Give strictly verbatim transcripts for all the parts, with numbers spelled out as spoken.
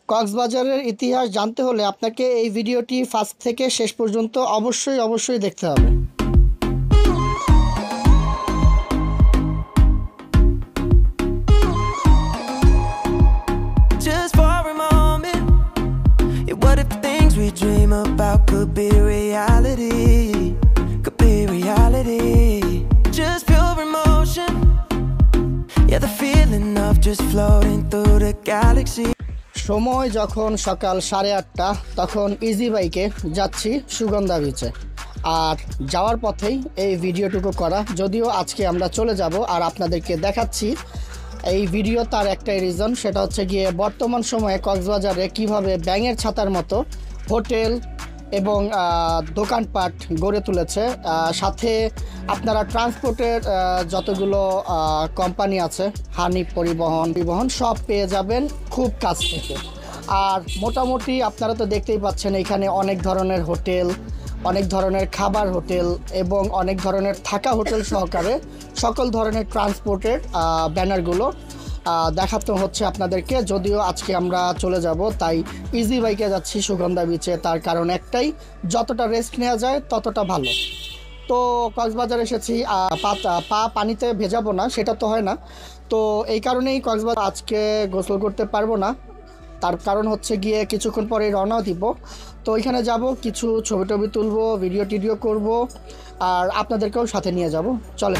কক্সবাজারের ইতিহাস জানতে হলে আপনাকে এই ভিডিওটি ফার্স্ট থেকে শেষ পর্যন্ত অবশ্যই অবশ্যই দেখতে হবে। Just for a moment, yeah, what if things we dream about could be reality? Could be reality. Just pure emotion, yeah, the feeling of just floating through the galaxy. সময় যখন সকাল সাড়ে আটটা, তখন ইজি বাইকে যাচ্ছি সুগন্ধা বিচে। আর যাওয়ার পথেই এই ভিডিওটুকু করা, যদিও আজকে আমরা চলে যাব আর আপনাদেরকে দেখাচ্ছি এই ভিডিও তার একটাই রিজন, সেটা হচ্ছে গিয়ে বর্তমান সময়ে কক্সবাজারে কিভাবে ব্যাঙের ছাতার মতো হোটেল এবং দোকানপাট গড়ে তুলেছে। সাথে আপনারা ট্রান্সপোর্টের যতগুলো কোম্পানি আছে, হানি পরিবহন পরিবহন সব পেয়ে যাবেন খুব কাছ থেকে। আর মোটামুটি আপনারা তো দেখতেই পাচ্ছেন এখানে অনেক ধরনের হোটেল, অনেক ধরনের খাবার হোটেল এবং অনেক ধরনের থাকা হোটেল সহকারে সকল ধরনের ট্রান্সপোর্টের ব্যানারগুলো দেখাতে হচ্ছে আপনাদেরকে। যদিও আজকে আমরা চলে যাব, তাই ইজি বাইকে যাচ্ছি সুগন্ধা বিচে। তার কারণ একটাই, যতটা রেস্ট নেওয়া যায় ততটা ভালো। তো কক্সবাজার এসেছি, পা পানিতে ভেজাবো না সেটা তো হয় না, তো এই কারণেই কক্সবাজার আজকে গোসল করতে পারবো না। তার কারণ হচ্ছে গিয়ে কিছুক্ষণ পরে রওনা দিব। তো ওইখানে যাব, কিছু ছবি টবি তুলবো, ভিডিও টিডিও করব, আর আপনাদেরকেও সাথে নিয়ে যাব। চলে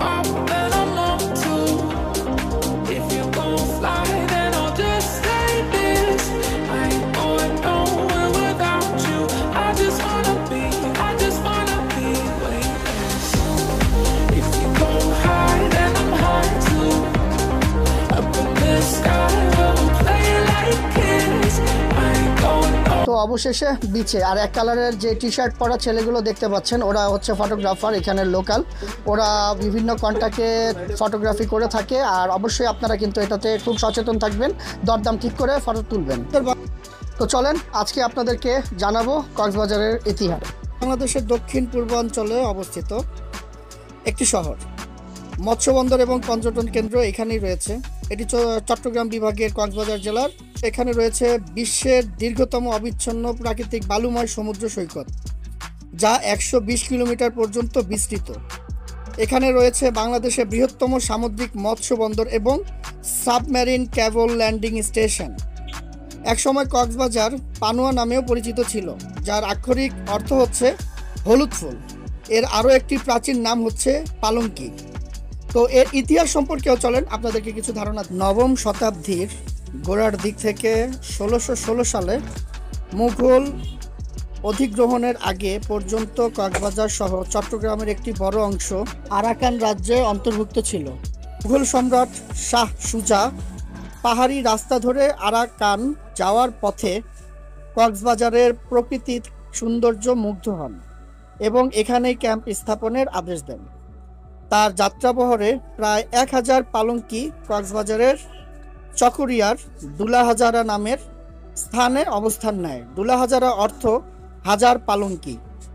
তো অবশেষে বিচে। আর এক কালারের যে টি শার্ট পরা ছেলেগুলো দেখতে পাচ্ছেন, ওরা হচ্ছে ফটোগ্রাফার, এখানের লোকাল। ওরা বিভিন্ন কন্ট্যাক্টে ফটোগ্রাফি করে থাকে। আর অবশ্যই আপনারা কিন্তু এটাতে খুব সচেতন থাকবেন, দরদাম ঠিক করে ফটো তুলবেন। তো চলেন আজকে আপনাদেরকে জানাবো কক্সবাজারের ইতিহাস। বাংলাদেশের দক্ষিণ পূর্বাঞ্চলে অবস্থিত একটি শহর, মৎস্য বন্দর এবং পর্যটন কেন্দ্র এখানেই রয়েছে। এটি চট্টগ্রাম বিভাগের কক্সবাজার জেলার। এখানে রয়েছে বিশ্বের দীর্ঘতম অবিচ্ছিন্ন প্রাকৃতিক বালুময় সমুদ্র সৈকত, যা একশো বিশ কিলোমিটার পর্যন্ত বিস্তৃত। এখানে রয়েছে বাংলাদেশের বৃহত্তম সামুদ্রিক মৎস্য বন্দর এবং সাবমেরিন ক্যাভল ল্যান্ডিং স্টেশন। একসময় কক্সবাজার পানুয়া নামেও পরিচিত ছিল, যার আক্ষরিক অর্থ হচ্ছে হলুদ ফুল। এর আরও একটি প্রাচীন নাম হচ্ছে পালঙ্কি। তো এর ইতিহাস সম্পর্কেও চলেন আপনাদেরকে কিছু ধারণা। নবম শতাব্দীর গোড়ার দিক থেকে ষোলোশো ষোলো সালে মুঘল অধিগ্রহণের আগে পর্যন্ত কক্সবাজার সহ চট্টগ্রামের একটি বড় অংশ আরাকান রাজ্যে অন্তর্ভুক্ত ছিল। মুঘল সম্রাট শাহ সুজা পাহাড়ি রাস্তা ধরে আরাকান যাওয়ার পথে কক্সবাজারের প্রকৃতির সৌন্দর্য মুগ্ধ হন এবং এখানেই ক্যাম্প স্থাপনের আদেশ দেন। তার যাত্রাবহরে প্রায় এক হাজার পালঙ্কি কক্সবাজারের চকরিয়ার দুলাহাজারা নামের স্থানে অবস্থান নেয়। দুলাহাজারা অর্থ হাজার পালঙ্কি।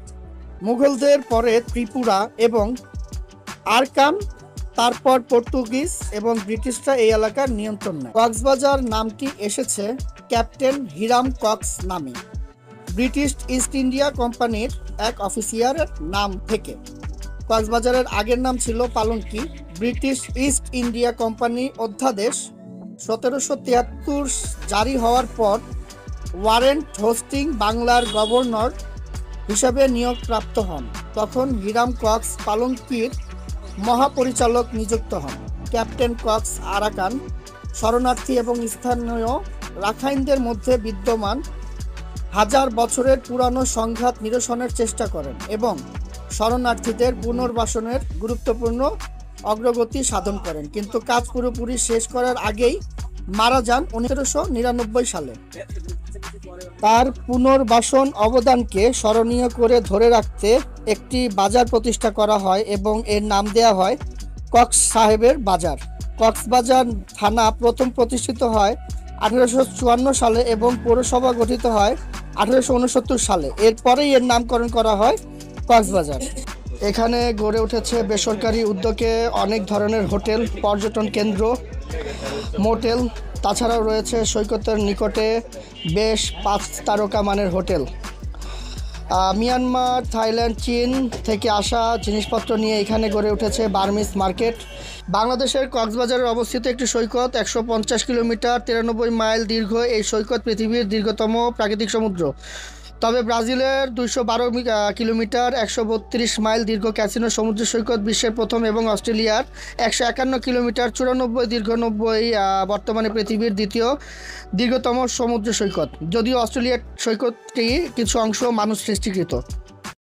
মুঘলদের পরে ত্রিপুরা এবং আরাকান, তারপর পর্তুগিজ এবং ব্রিটিশরা এই এলাকার নিয়ন্ত্রণ নেয়। কক্সবাজার নামটি এসেছে ক্যাপ্টেন হিরাম কক্স নামে, ব্রিটিশ ইস্ট ইন্ডিয়া কোম্পানির এক অফিসারের নাম থেকে। কক্সবাজারের আগের নাম ছিল Palongki. British East India company অধ্যাদেশ সতেরোশো তিয়াত্তর জারি হওয়ার পর ওয়ারেন্ট হোস্টিং বাংলার গভর্নর হিসাবে নিয়োগপ্রাপ্ত হন। তখন হিরাম কক্স পালঙ্কির মহাপরিচালক নিযুক্ত হন। ক্যাপ্টেন কক্স আরাকান শরণার্থী এবং স্থানীয় রাখাইনদের মধ্যে বিদ্যমান হাজার বছরের পুরানো সংঘাত নিরসনের চেষ্টা করেন এবং শরণার্থীদের পুনর্বাসনের গুরুত্বপূর্ণ অগ্রগতি সাধন করেন, কিন্তু কাজ পুরোপুরি শেষ করার আগেই মারা যান উনিশশো নিরানব্বই সালে। তার পুনর্বাসন অবদানকে স্মরণীয় করে ধরে রাখতে একটি বাজার প্রতিষ্ঠা করা হয় এবং এর নাম দেওয়া হয় কক্স সাহেবের বাজার। কক্সবাজার থানা প্রথম প্রতিষ্ঠিত হয় আঠেরোশো চুয়ান্ন সালে এবং পৌরসভা গঠিত হয় আঠেরোশো উনসত্তর সালে। এরপরেই এর নামকরণ করা হয় কক্সবাজার। এখানে গড়ে উঠেছে বেসরকারি উদ্যোগে অনেক ধরনের হোটেল, পর্যটন কেন্দ্র, মোটেল তাছাড়াও রয়েছে সৈকতের নিকটে বেশ পাঁচ তারকা মানের হোটেল। মিয়ানমার, থাইল্যান্ড, চীন থেকে আসা জিনিসপত্র নিয়ে এখানে গড়ে উঠেছে বার্মিজ মার্কেট। বাংলাদেশের কক্সবাজারে অবস্থিত একটি সৈকত, একশো পঞ্চাশ কিলোমিটার তিরানব্বই মাইল দীর্ঘ এই সৈকত পৃথিবীর দীর্ঘতম প্রাকৃতিক সমুদ্র। তবে ব্রাজিলের দুইশো বারো কিলোমিটার একশো বত্রিশ মাইল দীর্ঘ ক্যাসিনো সমুদ্র সৈকত বিশ্বের প্রথম এবং অস্ট্রেলিয়ার একশো একান্ন কিলোমিটার চুরানব্বই দীর্ঘ নব্বই বর্তমানে পৃথিবীর দ্বিতীয় দীর্ঘতম সমুদ্র সৈকত, যদিও অস্ট্রেলিয়ার সৈকতটি কিছু অংশ মানুষ সৃষ্টিকৃত।